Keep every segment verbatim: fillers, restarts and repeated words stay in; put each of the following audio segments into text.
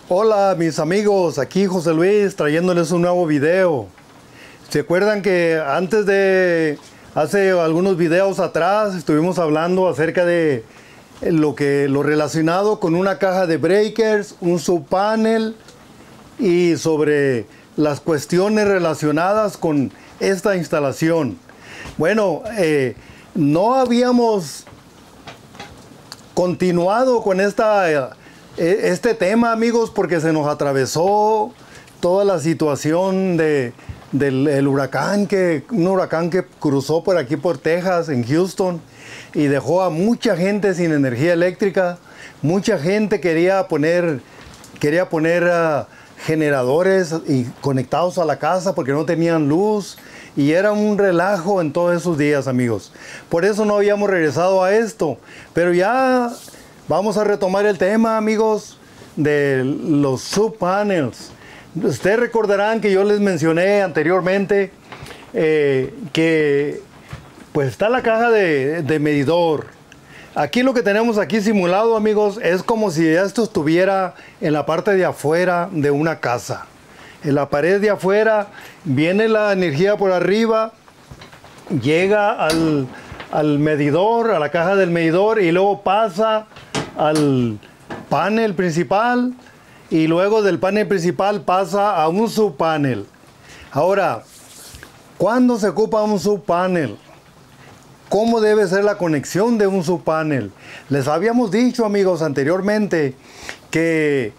Hola mis amigos, aquí José Luis trayéndoles un nuevo video. ¿Se acuerdan que antes de, hace algunos videos atrás estuvimos hablando acerca de lo, que, lo relacionado con una caja de breakers, un subpanel y sobre las cuestiones relacionadas con esta instalación? Bueno, eh, no habíamos continuado con esta... Eh, Este tema, amigos, porque se nos atravesó toda la situación de, del el huracán, que, un huracán que cruzó por aquí por Texas, en Houston, y dejó a mucha gente sin energía eléctrica. Mucha gente quería poner, quería poner uh, generadores y conectados a la casa porque no tenían luz, y era un relajo en todos esos días, amigos. Por eso no habíamos regresado a esto, pero ya... Vamos a retomar el tema, amigos, de los subpanels. Ustedes recordarán que yo les mencioné anteriormente eh, que pues está la caja de, de medidor. Aquí lo que tenemos aquí simulado, amigos, es como si esto estuviera en la parte de afuera de una casa. En la pared de afuera viene la energía por arriba, llega al, al medidor, a la caja del medidor, y luego pasa al panel principal, y luego del panel principal pasa a un subpanel. Ahora, ¿cuándo se ocupa un subpanel? ¿Cómo debe ser la conexión de un subpanel? Les habíamos dicho, amigos, anteriormente que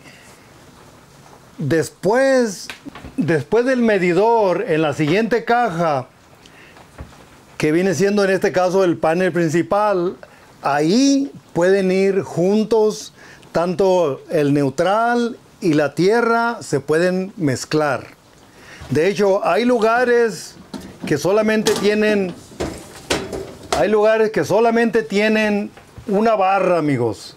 después, después del medidor, en la siguiente caja, que viene siendo en este caso el panel principal, ahí pueden ir juntos, tanto el neutral y la tierra se pueden mezclar. De hecho, hay lugares que solamente tienen, hay lugares que solamente tienen una barra, amigos.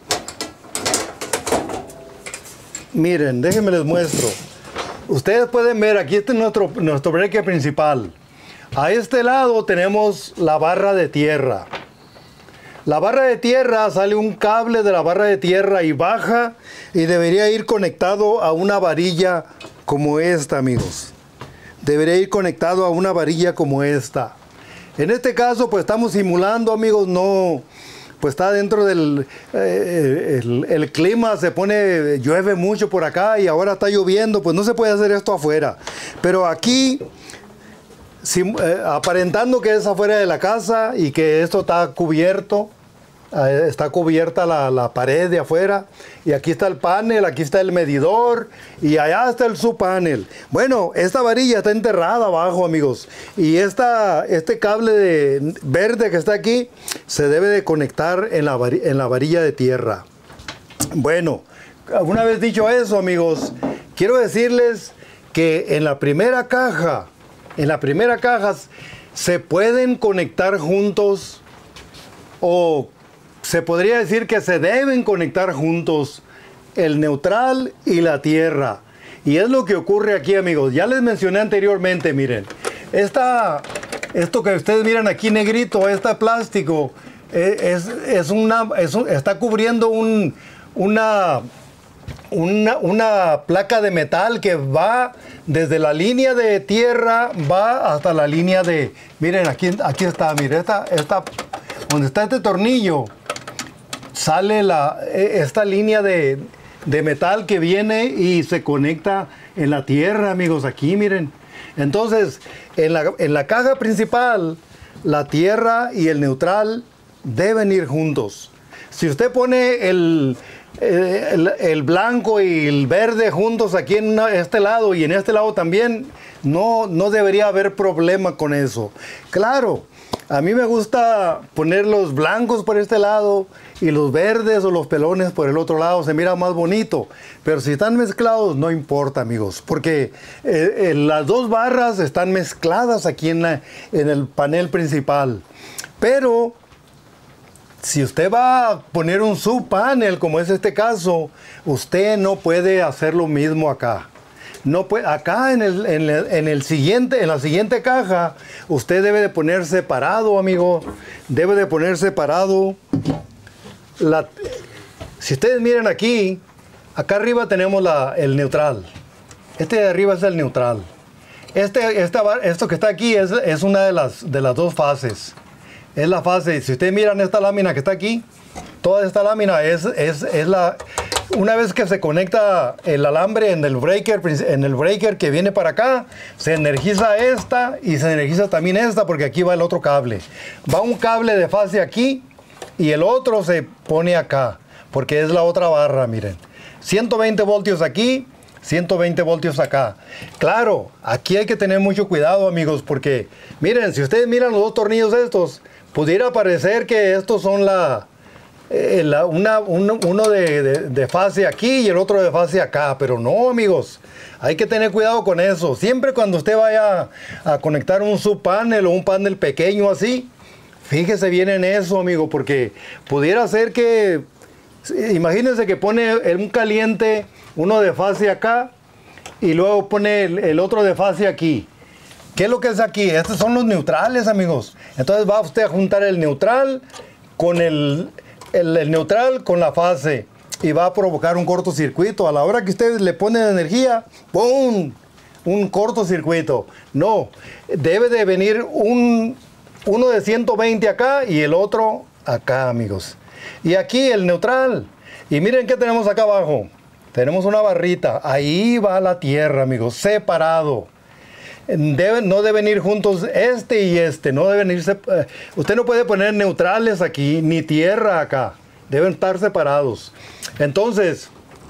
Miren, déjenme les muestro. Ustedes pueden ver, aquí este es nuestro, nuestro breaker principal. A este lado tenemos la barra de tierra. La barra de tierra, sale un cable de la barra de tierra y baja, y debería ir conectado a una varilla como esta, amigos. Debería ir conectado a una varilla como esta. En este caso, pues estamos simulando, amigos, no, pues está dentro del eh, el, el clima, se pone, llueve mucho por acá y ahora está lloviendo, pues no se puede hacer esto afuera. Pero aquí... Sim, eh, aparentando que es afuera de la casa y que esto está cubierto, eh, está cubierta la, la pared de afuera, y aquí está el panel, aquí está el medidor y allá está el subpanel. Bueno, esta varilla está enterrada abajo, amigos, y esta, este cable de verde que está aquí se debe de conectar en la, en la varilla de tierra. Bueno, una vez dicho eso, amigos, quiero decirles que en la primera caja En la primera caja se pueden conectar juntos, o se podría decir que se deben conectar juntos el neutral y la tierra. Y es lo que ocurre aquí, amigos. Ya les mencioné anteriormente, miren. Esta, esto que ustedes miran aquí negrito, este plástico, es, es una, es, está cubriendo un, una... Una, una placa de metal que va desde la línea de tierra, va hasta la línea de... Miren, aquí, aquí está, miren, esta, esta, donde está este tornillo, sale la, esta línea de, de metal que viene y se conecta en la tierra, amigos, aquí, miren. Entonces, en la, en la caja principal, la tierra y el neutral deben ir juntos. Si usted pone el... El, el blanco y el verde juntos aquí en una, este lado y en este lado también, no, no debería haber problema con eso. Claro, a mí me gusta poner los blancos por este lado y los verdes o los pelones por el otro lado, se mira más bonito. Pero si están mezclados no importa, amigos, porque eh, eh, las dos barras están mezcladas aquí en, la, en el panel principal. Pero si usted va a poner un subpanel, como es este caso, usted no puede hacer lo mismo acá. No puede, acá en, el, en, el, en, el siguiente, en la siguiente caja, usted debe de poner separado, amigo. Debe de poner separado. La, si ustedes miran aquí, Acá arriba tenemos la, el neutral. Este de arriba es el neutral. Este, esta, esto que está aquí es, es una de las, de las dos fases. Es la fase, si ustedes miran esta lámina que está aquí, toda esta lámina es, es, es la... Una vez que se conecta el alambre en el breaker, en el breaker que viene para acá, se energiza esta y se energiza también esta porque aquí va el otro cable. Va un cable de fase aquí y el otro se pone acá porque es la otra barra, miren. ciento veinte voltios aquí, ciento veinte voltios acá. Claro, aquí hay que tener mucho cuidado, amigos, porque miren, si ustedes miran los dos tornillos estos, pudiera parecer que estos son la... Eh, la, una, uno, uno de, de, de fase aquí y el otro de fase acá, pero no, amigos, hay que tener cuidado con eso. Siempre cuando usted vaya a conectar un subpanel o un panel pequeño así, fíjese bien en eso, amigo, porque pudiera ser que, imagínense que pone un caliente, uno de fase acá y luego pone el, el otro de fase aquí. ¿Qué es lo que es aquí? Estos son los neutrales, amigos. Entonces va usted a juntar el neutral con el... El, el neutral con la fase y va a provocar un cortocircuito. A la hora que usted le pone energía, ¡pum! Un cortocircuito. No, debe de venir un, uno de ciento veinte acá y el otro acá, amigos. Y aquí el neutral. Y miren qué tenemos acá abajo. Tenemos una barrita. Ahí va la tierra, amigos, separado. Deben, no deben ir juntos este y este, no deben irse, eh, usted no puede poner neutrales aquí, ni tierra acá, deben estar separados. Entonces,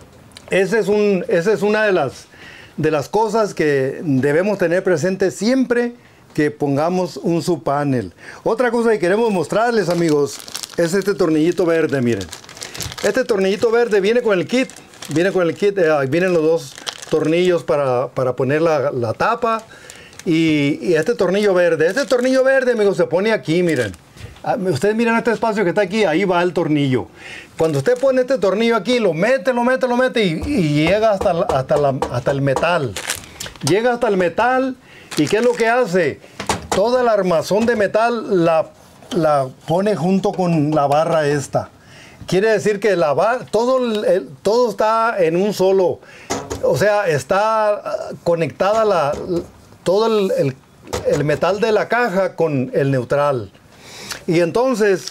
ese es un, esa es una de las, de las cosas que debemos tener presente siempre que pongamos un subpanel. Otra cosa que queremos mostrarles, amigos, es este tornillito verde, miren. Este tornillito verde viene con el kit, viene con el kit, eh, vienen los dos tornillos para, para poner la, la tapa y, y este tornillo verde. Este tornillo verde, amigos, se pone aquí, miren. Ustedes miren este espacio que está aquí, ahí va el tornillo. Cuando usted pone este tornillo aquí, lo mete, lo mete, lo mete y, y llega hasta, hasta, la, hasta el metal. Llega hasta el metal y ¿qué es lo que hace? Toda la armazón de metal la, la pone junto con la barra esta. Quiere decir que la barra, todo, el, todo está en un solo, o sea, está conectada la, todo el, el, el metal de la caja con el neutral. Y entonces,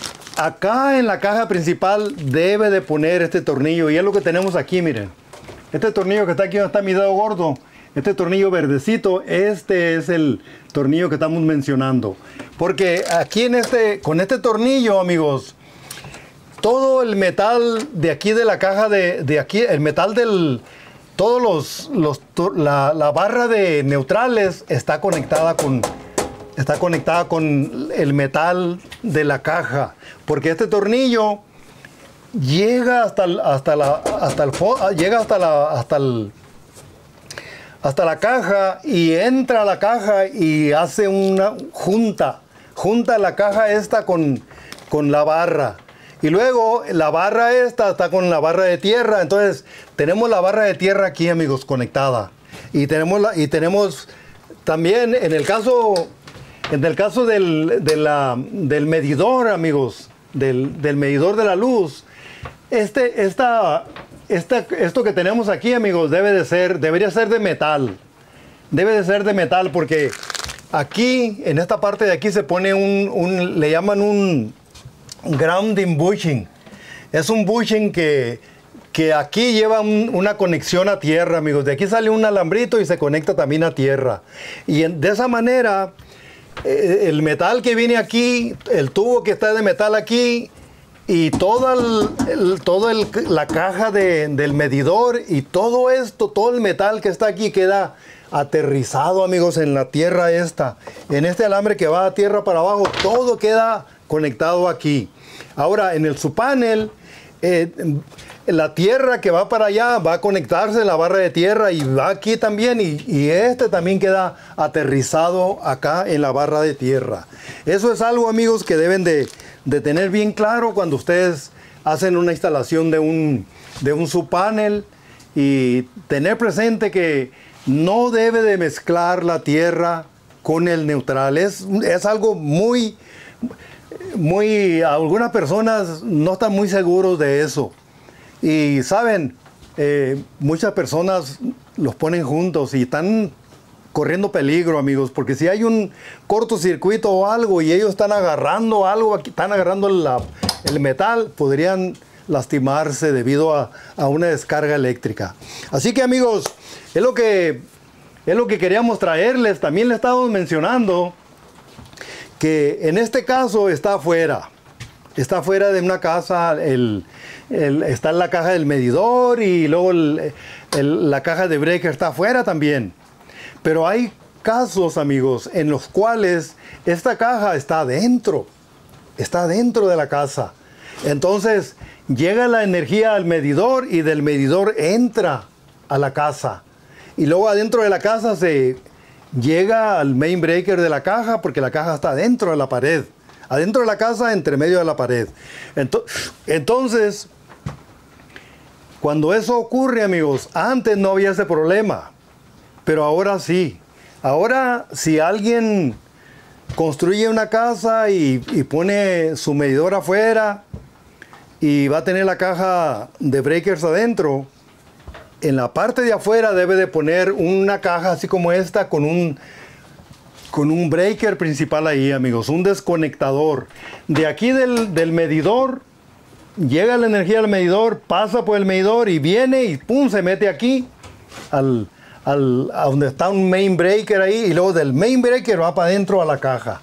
acá en la caja principal debe de poner este tornillo. Y es lo que tenemos aquí, miren. Este tornillo que está aquí donde está mi dedo gordo, este tornillo verdecito, este es el tornillo que estamos mencionando. Porque aquí en este, con este tornillo, amigos, todo el metal de aquí de la caja de, de aquí, el metal del, todos los, los la, la barra de neutrales está conectada con, está conectada con el metal de la caja, porque este tornillo llega hasta el, hasta la, hasta el, llega hasta la, hasta el, hasta la caja y entra a la caja y hace una junta, junta la caja esta con, con la barra. Y luego la barra esta está con la barra de tierra. Entonces tenemos la barra de tierra aquí, amigos, conectada. Y tenemos, la, y tenemos también en el caso, en el caso del, de la, del medidor, amigos, del, del medidor de la luz. Este, esta, esta, esto que tenemos aquí, amigos, debe de ser, debería ser de metal. Debe de ser de metal porque aquí, en esta parte de aquí se pone un, un le llaman un grounding bushing. Es un bushing que, que aquí lleva un, una conexión a tierra, amigos. De aquí sale un alambrito y se conecta también a tierra. Y en, de esa manera, eh, el metal que viene aquí, el tubo que está de metal aquí, y toda el, el, todo el, la caja de, del medidor y todo esto, todo el metal que está aquí queda aterrizado, amigos, en la tierra esta. En este alambre que va a tierra para abajo, todo queda conectado aquí. Ahora, en el subpanel, eh, la tierra que va para allá va a conectarse en la barra de tierra y va aquí también, y, y este también queda aterrizado acá en la barra de tierra. Eso es algo, amigos, que deben de, de tener bien claro cuando ustedes hacen una instalación de un, de un subpanel, y tener presente que no debe de mezclar la tierra con el neutral. Es, es algo muy... Muy, algunas personas no están muy seguros de eso. Y saben, eh, muchas personas los ponen juntos y están corriendo peligro, amigos, porque si hay un cortocircuito o algo y ellos están agarrando algo, están agarrando la, el metal, podrían lastimarse debido a, a una descarga eléctrica. Así que, amigos, es lo que, es lo que queríamos traerles. También les estábamos mencionando que en este caso está afuera. Está afuera de una casa, el, el, está en la caja del medidor y luego el, el, la caja de breaker está afuera también. Pero hay casos, amigos, en los cuales esta caja está adentro, está dentro de la casa. Entonces llega la energía al medidor y del medidor entra a la casa. Y luego adentro de la casa se llega al main breaker de la caja porque la caja está dentro de la pared. Adentro de la casa, entre medio de la pared. Entonces, cuando eso ocurre, amigos, antes no había ese problema, pero ahora sí. Ahora, si alguien construye una casa y, y pone su medidor afuera y va a tener la caja de breakers adentro, en la parte de afuera debe de poner una caja así como esta con un... con un breaker principal ahí, amigos, un desconectador. De aquí del, del medidor, llega la energía al medidor, pasa por el medidor y viene y pum, se mete aquí, al, al, a donde está un main breaker ahí, y luego del main breaker va para adentro a la caja.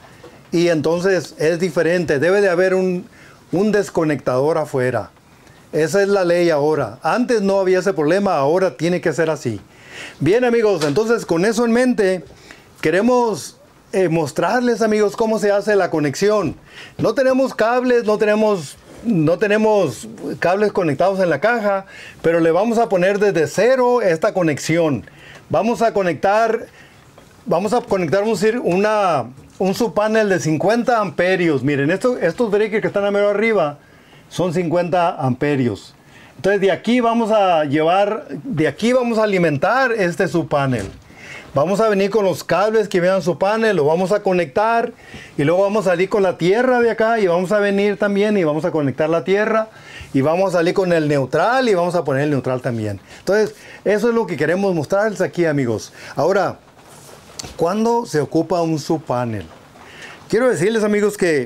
Y entonces es diferente, debe de haber un, un desconectador afuera. Esa es la ley ahora. Antes no había ese problema, ahora tiene que ser así. Bien, amigos, entonces con eso en mente, queremos eh, mostrarles, amigos, cómo se hace la conexión. No tenemos cables, no tenemos, no tenemos cables conectados en la caja, pero le vamos a poner desde cero esta conexión. Vamos a conectar, vamos a conectar un, una, un subpanel de cincuenta amperios. Miren, esto, estos breakers que están a mero arriba son cincuenta amperios. Entonces de aquí vamos a llevar, de aquí vamos a alimentar este subpanel. Vamos a venir con los cables que vean su panel, lo vamos a conectar y luego vamos a salir con la tierra de acá y vamos a venir también y vamos a conectar la tierra y vamos a salir con el neutral y vamos a poner el neutral también. Entonces, eso es lo que queremos mostrarles aquí, amigos. Ahora, ¿cuándo se ocupa un subpanel? Quiero decirles, amigos, que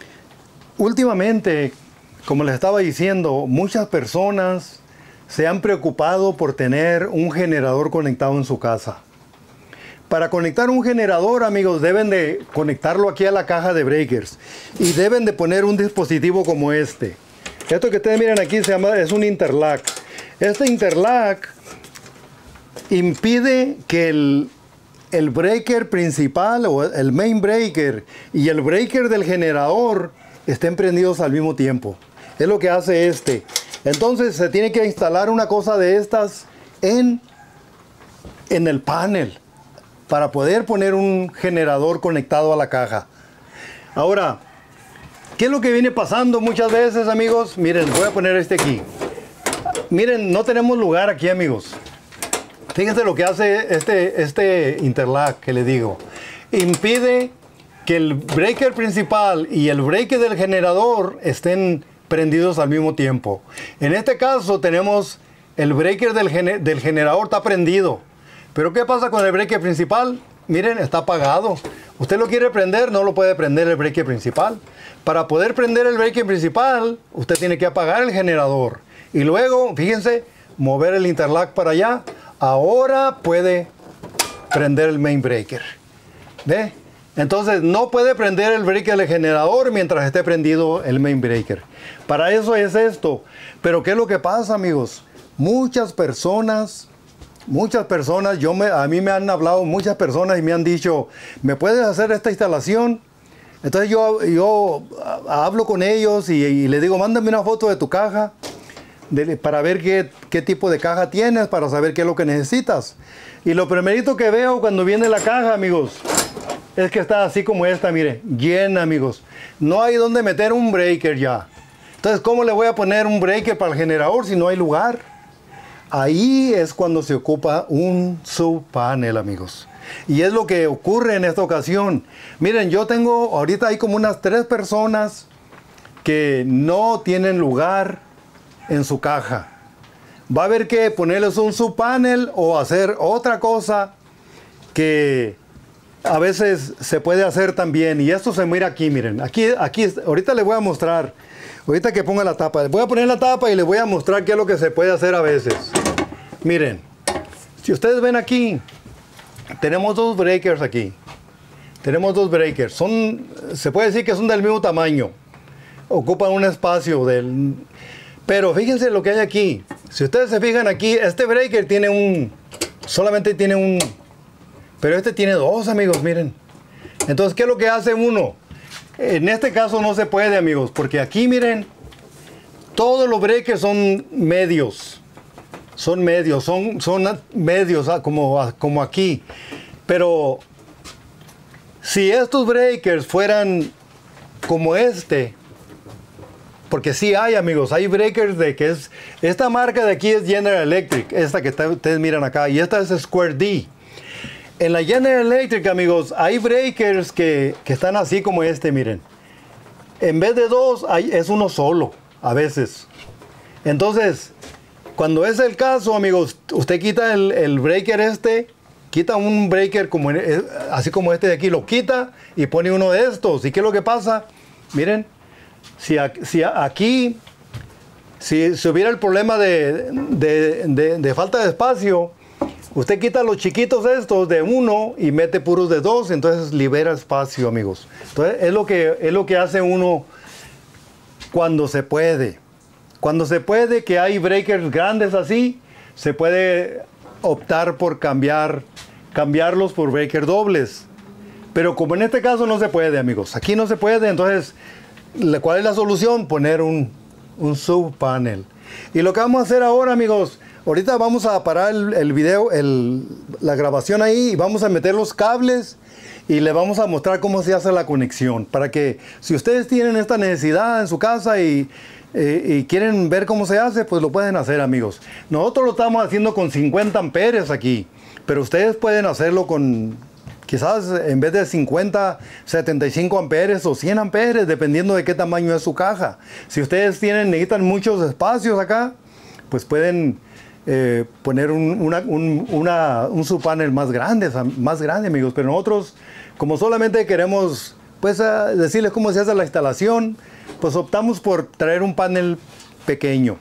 últimamente, como les estaba diciendo, muchas personas se han preocupado por tener un generador conectado en su casa. Para conectar un generador, amigos, deben de conectarlo aquí a la caja de breakers y deben de poner un dispositivo como este. Esto que ustedes miran aquí se llama, es un interlock. Este interlock impide que el, el breaker principal o el main breaker y el breaker del generador estén prendidos al mismo tiempo. Es lo que hace este. Entonces se tiene que instalar una cosa de estas en, en el panel, para poder poner un generador conectado a la caja. Ahora, ¿qué es lo que viene pasando muchas veces, amigos? Miren, voy a poner este aquí. Miren, no tenemos lugar aquí, amigos. Fíjense lo que hace este, este interlock que le digo. Impide que el breaker principal y el breaker del generador estén prendidos al mismo tiempo. En este caso tenemos el breaker del, gener del generador está prendido. Pero ¿qué pasa con el breaker principal? Miren, está apagado. Usted lo quiere prender, no lo puede prender el breaker principal. Para poder prender el breaker principal, usted tiene que apagar el generador. Y luego, fíjense, mover el interlock para allá. Ahora puede prender el main breaker. ¿Ve? Entonces, no puede prender el breaker del generador mientras esté prendido el main breaker. Para eso es esto. Pero ¿qué es lo que pasa, amigos? Muchas personas... Muchas personas, yo me, a mí me han hablado muchas personas y me han dicho, ¿me puedes hacer esta instalación? Entonces yo, yo hablo con ellos y, y les digo, mándame una foto de tu caja de, para ver qué, qué tipo de caja tienes, para saber qué es lo que necesitas. Y lo primerito que veo cuando viene la caja, amigos, es que está así como esta, mire, llena, amigos. No hay donde meter un breaker ya. Entonces, ¿cómo le voy a poner un breaker para el generador si no hay lugar? Ahí es cuando se ocupa un subpanel, amigos. Y es lo que ocurre en esta ocasión. Miren, yo tengo, ahorita hay como unas tres personas que no tienen lugar en su caja. va a haber que ponerles un subpanel o hacer otra cosa que a veces se puede hacer también. Y esto se mira aquí, miren. Aquí, aquí, ahorita les voy a mostrar. Ahorita que ponga la tapa. Les voy a poner la tapa y les voy a mostrar qué es lo que se puede hacer a veces. Miren. Si ustedes ven aquí, tenemos dos breakers aquí. Tenemos dos breakers. Son, se puede decir que son del mismo tamaño. Ocupan un espacio del... Pero fíjense lo que hay aquí. Si ustedes se fijan aquí, este breaker tiene un... Solamente tiene un... Pero este tiene dos, amigos, miren. Entonces, ¿qué es lo que hace uno? En este caso no se puede, amigos, porque aquí, miren, todos los breakers son medios. Son medios, son, son medios, como, como aquí. Pero si estos breakers fueran como este, porque sí hay, amigos, hay breakers de que es... Esta marca de aquí es General Electric, esta que está, ustedes miran acá, y esta es Square D. En la General Electric, amigos, hay breakers que, que están así como este, miren. En vez de dos, hay, es uno solo, a veces. Entonces, cuando es el caso, amigos, usted quita el, el breaker este, quita un breaker como, así como este de aquí, lo quita y pone uno de estos. ¿Y qué es lo que pasa? Miren. Si, si aquí, si, si hubiera el problema de, de, de, de falta de espacio, usted quita los chiquitos estos de uno y mete puros de dos, entonces libera espacio, amigos. Entonces es lo que, es lo que hace uno cuando se puede. Cuando se puede, que hay breakers grandes así, se puede optar por cambiar, cambiarlos por breakers dobles. Pero como en este caso no se puede, amigos. Aquí no se puede, entonces... ¿Cuál es la solución? Poner un, un subpanel. Y lo que vamos a hacer ahora, amigos, ahorita vamos a parar el, el video, el, la grabación ahí, y vamos a meter los cables y le vamos a mostrar cómo se hace la conexión. Para que si ustedes tienen esta necesidad en su casa y, eh, y quieren ver cómo se hace, pues lo pueden hacer, amigos. Nosotros lo estamos haciendo con cincuenta amperes aquí, pero ustedes pueden hacerlo con... Quizás en vez de cincuenta, setenta y cinco amperes o cien amperes, dependiendo de qué tamaño es su caja. Si ustedes tienen, necesitan muchos espacios acá, pues pueden eh, poner un, una, un, una, un subpanel más grande, más grande, amigos. Pero nosotros, como solamente queremos pues, uh, decirles cómo se hace la instalación, pues optamos por traer un panel pequeño.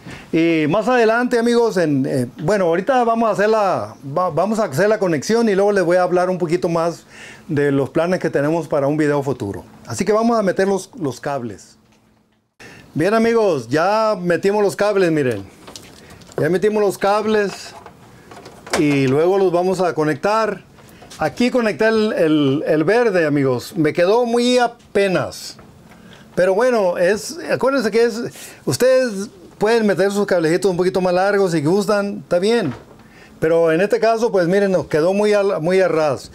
Y más adelante, amigos, en, eh, bueno, ahorita vamos a, hacer la, va, vamos a hacer la conexión y luego les voy a hablar un poquito más de los planes que tenemos para un video futuro. Así que vamos a meter los, los cables. Bien, amigos, ya metimos los cables, miren. Ya metimos los cables y luego los vamos a conectar. Aquí conecté el, el, el verde, amigos. Me quedó muy apenas. Pero bueno, es, acuérdense que es... Ustedes... Pueden meter sus cablecitos un poquito más largos si gustan, está bien. Pero en este caso, pues miren, nos quedó muy, a, muy a ras.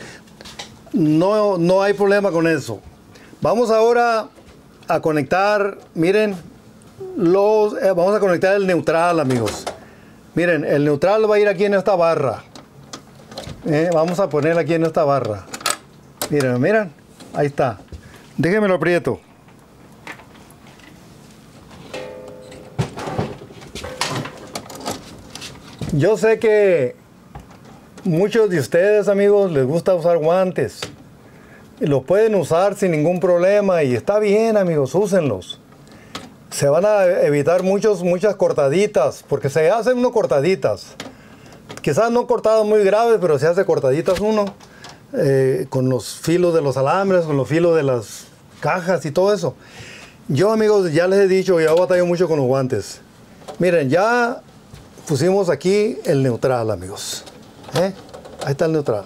No, no hay problema con eso. Vamos ahora a conectar, miren, los, eh, vamos a conectar el neutral, amigos. Miren, el neutral va a ir aquí en esta barra. Eh, vamos a poner aquí en esta barra. Miren, miren, ahí está. Déjenme lo aprieto. Yo sé que muchos de ustedes, amigos, les gusta usar guantes. Y los pueden usar sin ningún problema y está bien, amigos, úsenlos. Se van a evitar muchos, muchas cortaditas, porque se hacen uno cortaditas. Quizás no cortadas muy graves, pero se hace cortaditas uno. Eh, con los filos de los alambres, con los filos de las cajas y todo eso. Yo, amigos, ya les he dicho, ya batallo mucho con los guantes. Miren, ya... pusimos aquí el neutral, amigos. ¿Eh? Ahí está el neutral.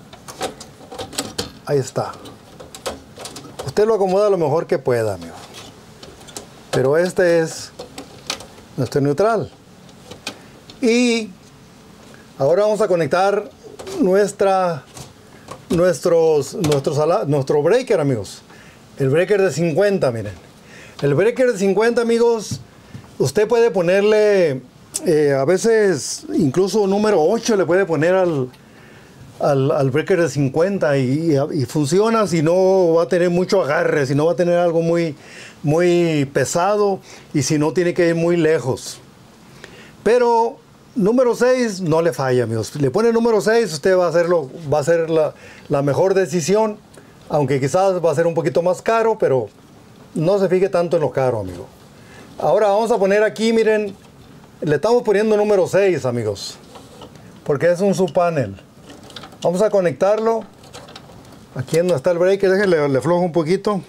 Ahí está. Usted lo acomoda lo mejor que pueda, amigos. Pero este es nuestro neutral. Y ahora vamos a conectar nuestra, nuestros, nuestros, nuestro breaker, amigos. El breaker de cincuenta, miren. El breaker de cincuenta, amigos, usted puede ponerle... Eh, a veces incluso número ocho le puede poner al, al, al breaker de cincuenta y, y, y funciona si no va a tener mucho agarre, si no va a tener algo muy, muy pesado y si no tiene que ir muy lejos. Pero número seis no le falla, amigos. Le pone número seis, usted va a hacerlo, va a ser la, la mejor decisión, aunque quizás va a ser un poquito más caro, pero no se fije tanto en lo caro, amigo. Ahora vamos a poner aquí, miren, le estamos poniendo número seis, amigos, porque es un subpanel. Vamos a conectarlo. Aquí donde está el breaker, déjenle, le aflojo un poquito.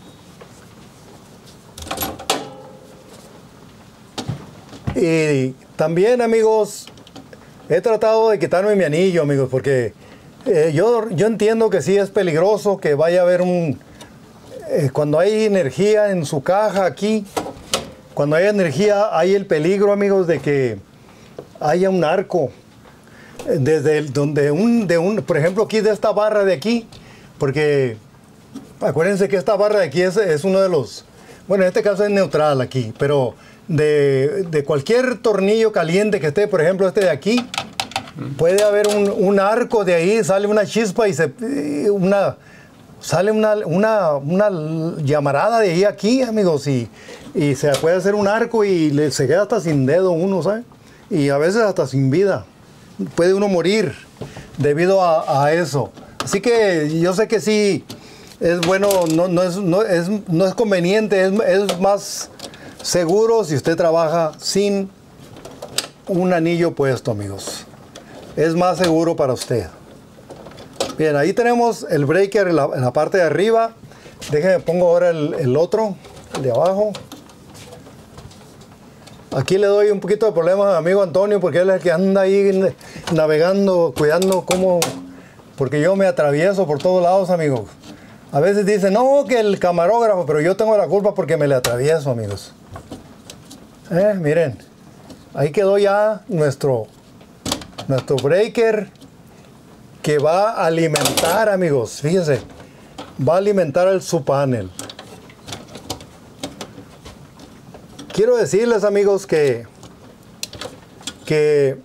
Y también, amigos, he tratado de quitarme mi anillo, amigos, porque eh, yo, yo entiendo que sí es peligroso que vaya a haber un... Eh, cuando hay energía en su caja aquí, cuando hay energía, hay el peligro, amigos, de que haya un arco. Desde el, donde un, de un, por ejemplo, aquí de esta barra de aquí, porque acuérdense que esta barra de aquí es, es uno de los... Bueno, en este caso es neutral aquí, pero... De, de cualquier tornillo caliente que esté, por ejemplo este de aquí, puede haber un, un arco de ahí, sale una chispa y se una sale una, una, una llamarada de ahí aquí, amigos, y, y se puede hacer un arco y le, se queda hasta sin dedo uno, ¿sabe? Y a veces hasta sin vida. Puede uno morir debido a, a eso. Así que yo sé que sí es bueno, no, no, es, no, es, no es conveniente, es, es más seguro si usted trabaja sin un anillo puesto, amigos. Es más seguro para usted. Bien, ahí tenemos el breaker en la, en la parte de arriba. Déjenme, pongo ahora el, el otro, el de abajo. Aquí le doy un poquito de problema a mi amigo Antonio, porque él es el que anda ahí navegando, cuidando cómo... Porque yo me atravieso por todos lados, amigos. A veces dicen, no, que el camarógrafo, pero yo tengo la culpa porque me le atravieso, amigos. Eh, miren, ahí quedó ya nuestro, nuestro breaker que va a alimentar, amigos, fíjense, va a alimentar el subpanel. Quiero decirles, amigos, que, que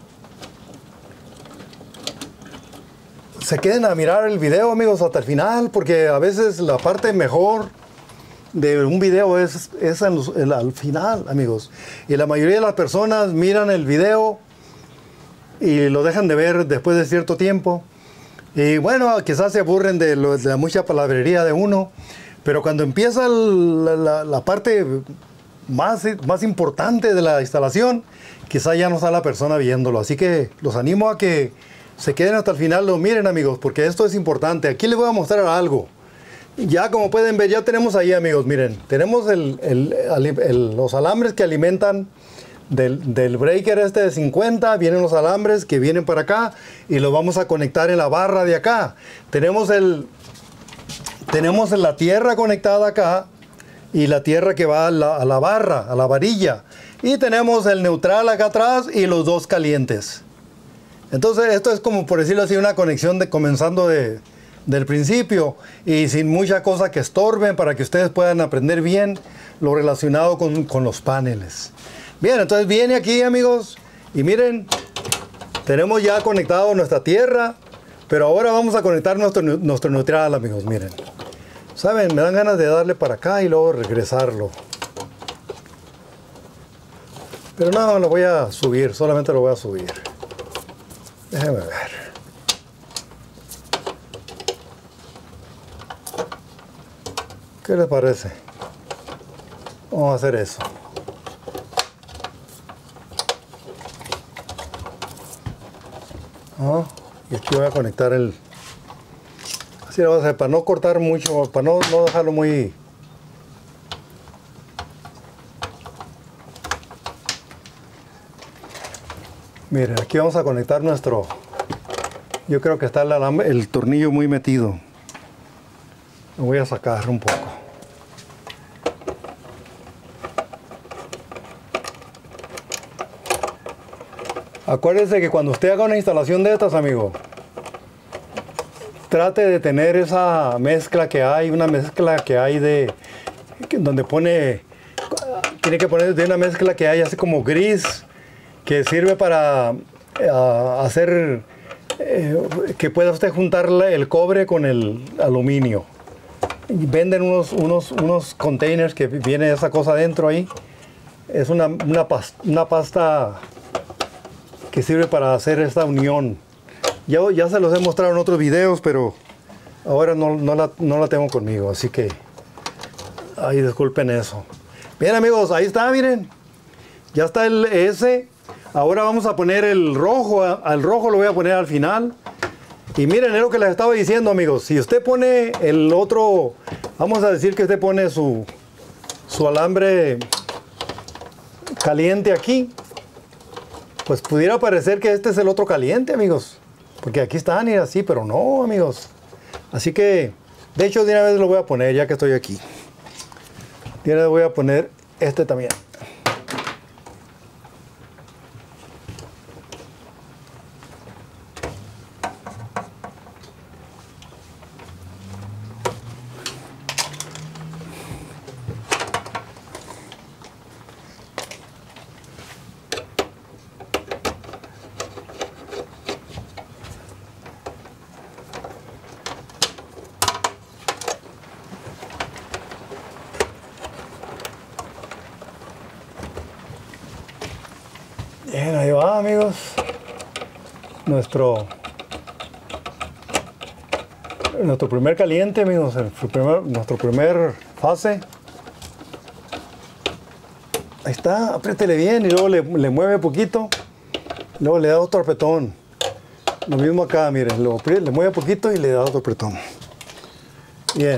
se queden a mirar el video, amigos, hasta el final, porque a veces la parte mejor de un video es, es en los, en, al final, amigos. Y la mayoría de las personas miran el video y lo dejan de ver después de cierto tiempo. Y bueno, quizás se aburren de, lo, de la mucha palabrería de uno, pero cuando empieza el, la, la parte más, más importante de la instalación, quizás ya no está la persona viéndolo. Así que los animo a que se queden hasta el final, lo miren, amigos, porque esto es importante. Aquí les voy a mostrar algo. Ya como pueden ver, ya tenemos ahí, amigos, miren, tenemos el, el, el, los alambres que alimentan del, del breaker este de cincuenta, vienen los alambres que vienen para acá y los vamos a conectar en la barra de acá. Tenemos, el, tenemos la tierra conectada acá y la tierra que va a la, a la barra, a la varilla. Y tenemos el neutral acá atrás y los dos calientes. Entonces esto es como, por decirlo así, una conexión de comenzando de... del principio y sin muchas cosas que estorben para que ustedes puedan aprender bien lo relacionado con, con los paneles. Bien, entonces viene aquí, amigos, y miren, tenemos ya conectado nuestra tierra, pero ahora vamos a conectar nuestro, nuestro neutral, amigos, miren. Saben, me dan ganas de darle para acá y luego regresarlo. Pero no, lo voy a subir, solamente lo voy a subir. Déjenme ver. ¿Qué les parece? Vamos a hacer eso. ¿Ah? Y aquí voy a conectar el... Así lo voy a hacer para no cortar mucho, para no, no dejarlo muy... Miren, aquí vamos a conectar nuestro... Yo creo que está el, alambre, el tornillo muy metido. Lo voy a sacar un poco. Acuérdense que cuando usted haga una instalación de estas, amigo, trate de tener esa mezcla que hay, una mezcla que hay de, donde pone, tiene que poner de una mezcla que hay así como gris, que sirve para uh, hacer, eh, que pueda usted juntar el cobre con el aluminio. Venden unos, unos, unos containers que viene esa cosa dentro ahí. es una, una, pas, una pasta que sirve para hacer esta unión. Ya, ya se los he mostrado en otros videos, pero ahora no, no, la, no la tengo conmigo, así que ahí disculpen eso. Bien amigos, ahí está, miren. Ya está el ese. Ahora vamos a poner el rojo. Al rojo lo voy a poner al final. Y miren, es lo que les estaba diciendo, amigos. Si usted pone el otro, vamos a decir que usted pone su, su alambre caliente aquí, pues pudiera parecer que este es el otro caliente, amigos. Porque aquí están y así, pero no, amigos. Así que, de hecho, de una vez lo voy a poner, ya que estoy aquí. De una vez voy a poner este también. Bien, ahí va, amigos. Nuestro, nuestro primer caliente, amigos. El primer, nuestro primer fase. Ahí está, apriétele bien y luego le, le mueve poquito. Luego le da otro apretón. Lo mismo acá, miren. Lo, le mueve poquito y le da otro apretón. Bien.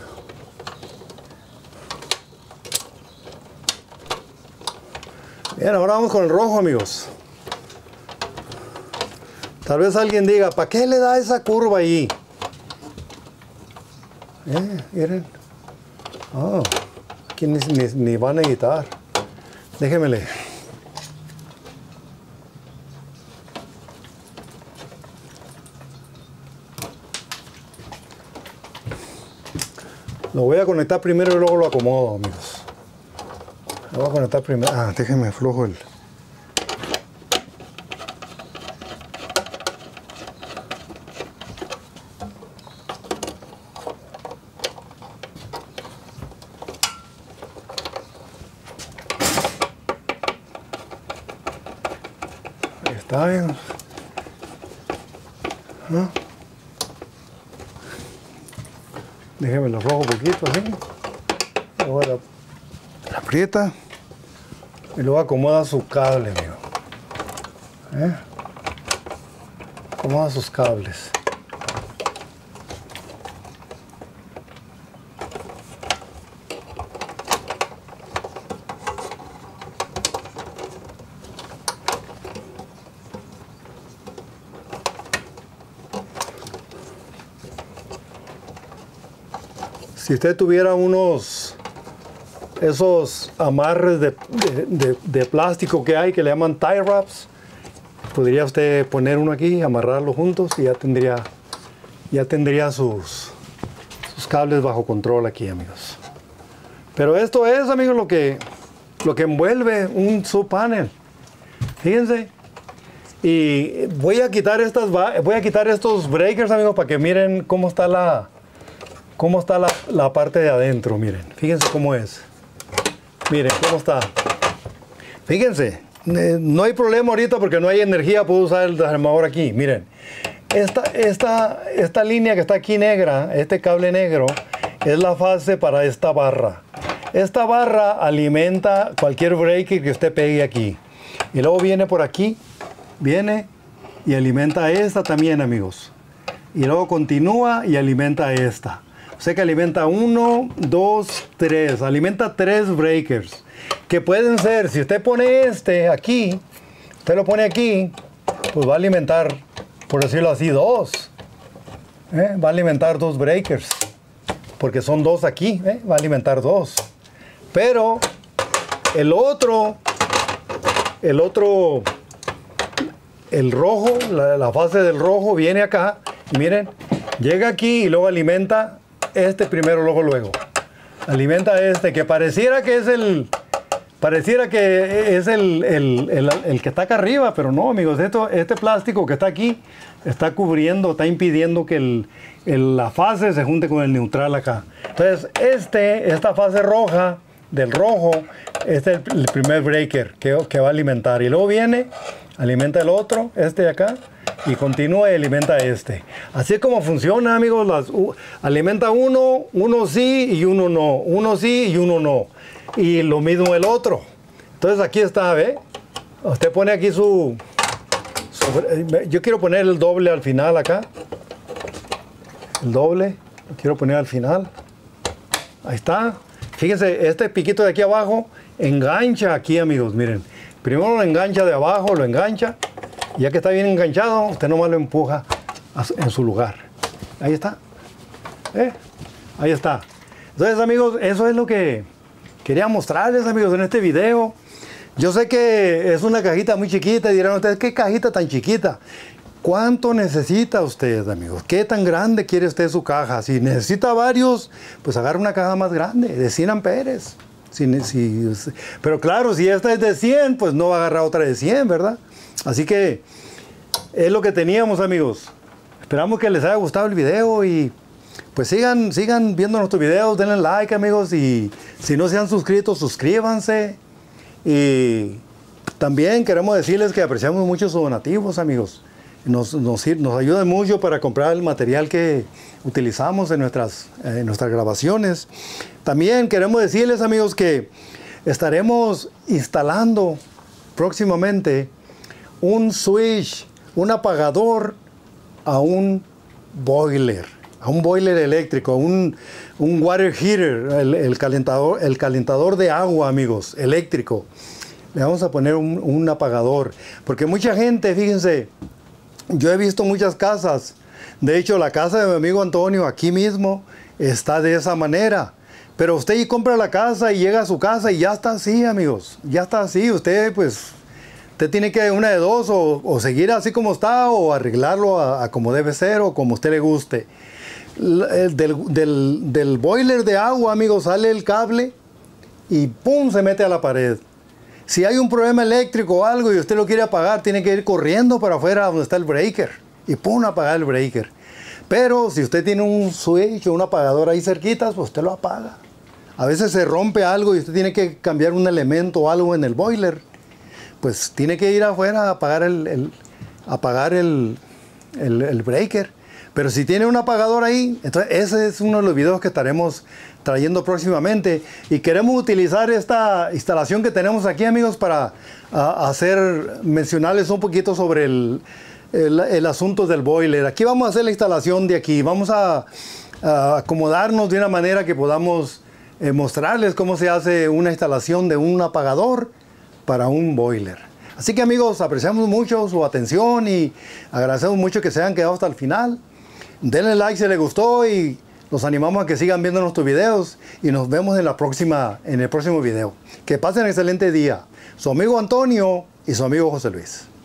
Bien, ahora vamos con el rojo, amigos. Tal vez alguien diga, ¿para qué le da esa curva ahí? Eh, miren. Oh, aquí ni, ni, ni van a editar. Déjenmele. Lo voy a conectar primero y luego lo acomodo, amigos. Lo voy a conectar primero. Ah, déjenme aflojo el... Ahí está bien. ¿No? Déjenme lo aflojo un poquito así. Ahora la aprieta. Y luego acomoda su cable, amigo. ¿Eh? Acomoda sus cables. Si usted tuviera unos esos amarres de, de, de, de plástico que hay que le llaman tie wraps, podría usted poner uno aquí, amarrarlo juntos y ya tendría ya tendría sus, sus cables bajo control aquí, amigos. Pero esto es, amigos, lo que lo que envuelve un subpanel. Fíjense. Y voy a quitar estas voy a quitar estos breakers, amigos, para que miren cómo está la cómo está la, la parte de adentro. Miren, fíjense cómo es. Miren cómo está. Fíjense, eh, no hay problema ahorita porque no hay energía. Puedo usar el desarmador aquí. Miren, esta, esta, esta línea que está aquí negra, este cable negro, es la fase para esta barra. Esta barra alimenta cualquier breaker que usted pegue aquí. Y luego viene por aquí, viene y alimenta esta también, amigos. Y luego continúa y alimenta esta. O sea que alimenta uno, dos, tres. Alimenta tres breakers. Que pueden ser, si usted pone este aquí, usted lo pone aquí, pues va a alimentar, por decirlo así, dos. ¿Eh? Va a alimentar dos breakers. Porque son dos aquí, ¿eh? Va a alimentar dos. Pero el otro, el otro, el rojo, la, la fase del rojo viene acá. Y miren, llega aquí y luego alimenta este primero, luego, luego. Alimenta este, que pareciera que es el... Pareciera que es el, el, el, el que está acá arriba, pero no, amigos. Esto, este plástico que está aquí está cubriendo, está impidiendo que el, el, la fase se junte con el neutral acá. Entonces, este, esta fase roja del rojo, este es el primer breaker que, que va a alimentar. Y luego viene, alimenta el otro, este de acá, y continúa y alimenta este. Así es como funciona, amigos. Las, uh, alimenta uno, uno sí y uno no. Uno sí y uno no. Y lo mismo el otro. Entonces aquí está, ¿ve? Usted pone aquí su, su... Yo quiero poner el doble al final acá. El doble. Lo quiero poner al final. Ahí está. Fíjense, este piquito de aquí abajo engancha aquí, amigos. Miren. Primero lo engancha de abajo, lo engancha. Ya que está bien enganchado, usted nomás lo empuja en su lugar. Ahí está. ¿Eh? Ahí está. Entonces, amigos, eso es lo que quería mostrarles, amigos, en este video. Yo sé que es una cajita muy chiquita y dirán ustedes, ¿qué cajita tan chiquita? ¿Cuánto necesita usted, amigos? ¿Qué tan grande quiere usted su caja? Si necesita varios, pues agarre una caja más grande, de cien amperes. Si, si, pero claro, si esta es de cien, pues no va a agarrar otra de cien, ¿verdad? Así que es lo que teníamos, amigos. Esperamos que les haya gustado el video y pues sigan, sigan viendo nuestros videos, denle like, amigos, y si no se han suscrito, suscríbanse. Y también queremos decirles que apreciamos mucho sus donativos, amigos. Nos, nos, nos ayudan mucho para comprar el material que utilizamos en nuestras, en nuestras grabaciones. También queremos decirles, amigos, que estaremos instalando próximamente un switch, un apagador a un boiler, a un boiler eléctrico, un, un water heater, el, el, calentador, el calentador de agua, amigos, eléctrico. Le vamos a poner un, un apagador, porque mucha gente, fíjense, yo he visto muchas casas, de hecho la casa de mi amigo Antonio aquí mismo está de esa manera. Pero usted compra la casa y llega a su casa y ya está así, amigos, ya está así, usted pues... Usted tiene que una de dos, o, o seguir así como está, o arreglarlo a, a como debe ser, o como a usted le guste. El, del, del, del boiler de agua, amigos, sale el cable y ¡pum! Se mete a la pared. Si hay un problema eléctrico o algo y usted lo quiere apagar, tiene que ir corriendo para afuera donde está el breaker y ¡pum! Apagar el breaker. Pero si usted tiene un switch o un apagador ahí cerquitas, pues usted lo apaga. A veces se rompe algo y usted tiene que cambiar un elemento o algo en el boiler. Pues tiene que ir afuera a apagar el, el, apagar el, el, el breaker. Pero si tiene un apagador ahí, entonces ese es uno de los videos que estaremos trayendo próximamente. Y queremos utilizar esta instalación que tenemos aquí, amigos, para a, hacer, mencionarles un poquito sobre el, el, el asunto del boiler. Aquí vamos a hacer la instalación de aquí. Vamos a, a acomodarnos de una manera que podamos eh, mostrarles cómo se hace una instalación de un apagador para un boiler. Así que, amigos, apreciamos mucho su atención y agradecemos mucho que se hayan quedado hasta el final. Denle like si les gustó y los animamos a que sigan viendo nuestros videos y nos vemos en, la próxima, en el próximo video. Que pasen un excelente día. Su amigo Antonio y su amigo José Luis.